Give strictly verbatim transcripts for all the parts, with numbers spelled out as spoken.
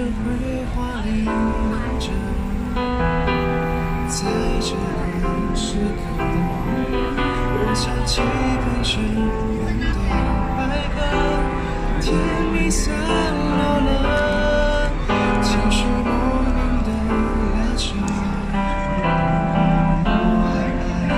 绘画里亮着，在这个时刻，我想起喷泉边的白鸽，甜蜜散落了，情绪莫名的拉扯。我还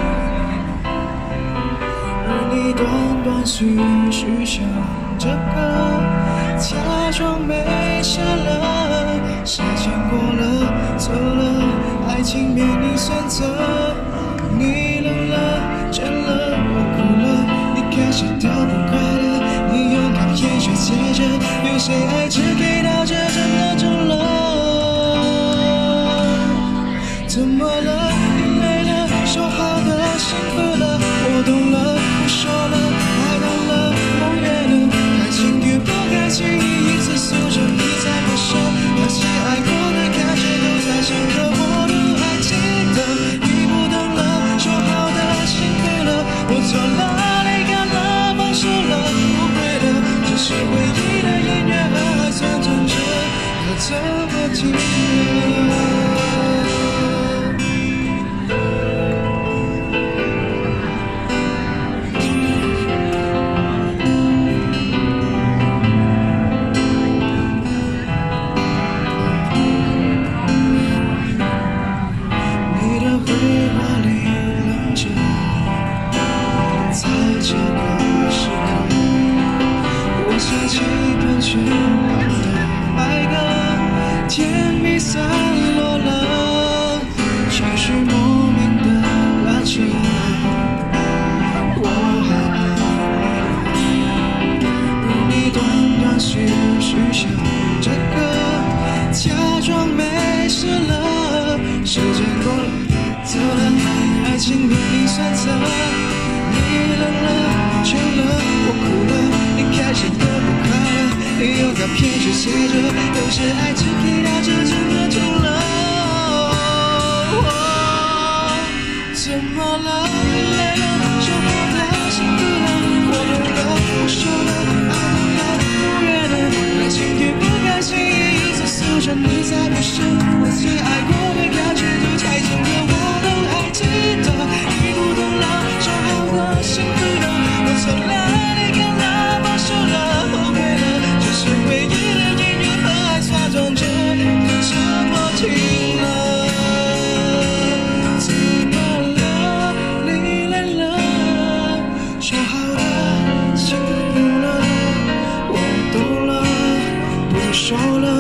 爱你，而你断断续续想着歌，假装没事了，时间过了，走了，爱情面临选择。你冷了，倦了，我哭了，你开始都不快乐，你勇敢也却接着，有些爱只给到这，真的中了。怎么了？你累了，说好的幸福了，我懂了，不说了，爱淡了，梦远了，开心与不开心，一次诉着你在不舍，那些爱过的感觉都在深刻，我都还记得。你不等了，说好的幸福了，我错了，离开了，放手了，不会了，只是回忆的音乐和爱算转折，可怎么停了？气喷泉旁的白鸽，甜蜜散落了，情绪莫名的拉扯。我还爱你，而你断断续续想着歌，假装没事了，时间过了，走了，爱情面临选择。你冷了，倦了，我哭了，你开始都不快乐，你勇敢偏去写着，有些爱只给到这，真的痛了。怎么了？你累了，说好的幸福了，我懂了，不说了，爱淡了，不远了，开心与不开心，一次诉说你在不舍，那些爱过的感觉都太深刻，我都还记得。你不懂了，说好的幸福了，我错了，离开了，放手了，后悔了，只是回忆的音乐和爱算转折，可怎么停了？怎么了？你累了，说好的幸福了，我懂了，不说了。